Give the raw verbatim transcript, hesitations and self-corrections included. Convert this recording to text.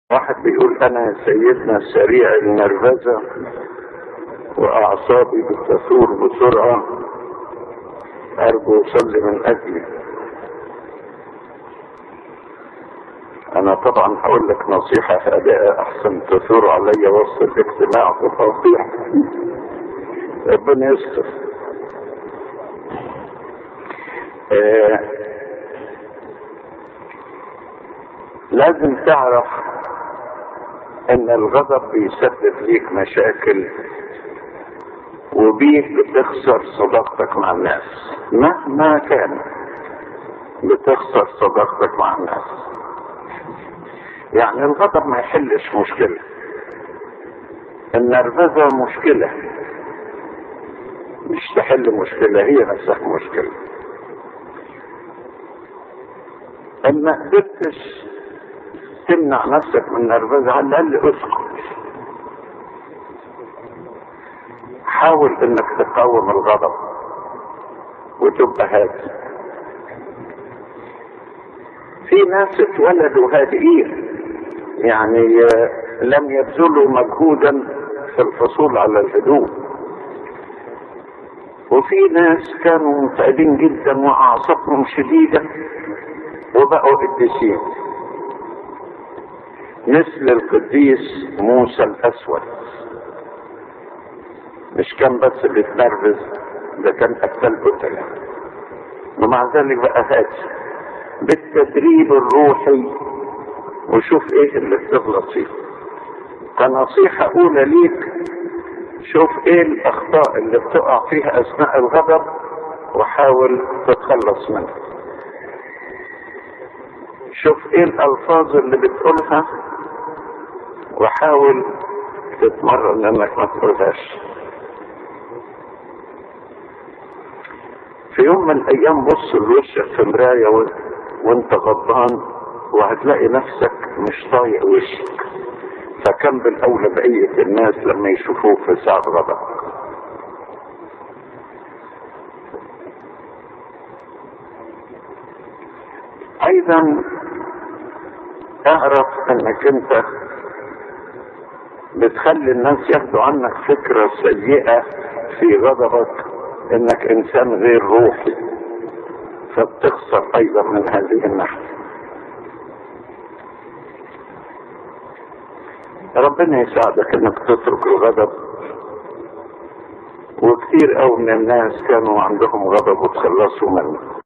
واحد بيقول انا سيدنا سريع النرفزة واعصابي بتثور بسرعة، ارجو صلي من اجلي. انا طبعا هقول لك نصيحة هادئة احسن تثور علي وسط الاجتماع وتوضيح. ربنا يستر. آه لازم تعرف ان الغضب بيسبب ليك مشاكل وبيه بتخسر صداقتك مع الناس. مهما كان بتخسر صداقتك مع الناس. يعني الغضب ما يحلش مشكلة، النرفزة مشكلة مش تحل مشكلة، هي نفسها مشكلة. ان ما قدرتش تمنع نفسك من النرفزة على الاقل اسكت. حاول انك تقاوم الغضب وتبقى هادي. في ناس اتولدوا هادئين، يعني لم يبذلوا مجهودا في الحصول على الهدوء، وفي ناس كانوا متعبين جدا واعصابهم شديدة وبقوا قديسين، مثل القديس موسى الاسود. مش كان بس بيتنرفز، ده كان قتال قتلة، ومع ذلك بقى هادي بالتدريب الروحي. وشوف ايه اللي بتغلط فيه. كنصيحة اولى ليك، شوف ايه الاخطاء اللي بتقع فيها اثناء الغضب وحاول تتخلص منها. شوف ايه الالفاظ اللي بتقولها وحاول تتمرن انك ما تقولهاش. في يوم من الايام بص لوشك في مراية وانت غضبان وهتلاقي نفسك مش طايق وشك، فكان بالاولى بقية الناس لما يشوفوك في ساعة غضب. ايضا اعرف انك انت بتخلي الناس ياخدوا عنك فكرة سيئة في غضبك، انك انسان غير روحي، فبتخسر ايضا من هذه الناحية. ربنا يساعدك انك تترك الغضب. وكثير قوي من الناس كانوا عندهم غضب وتخلصوا منه.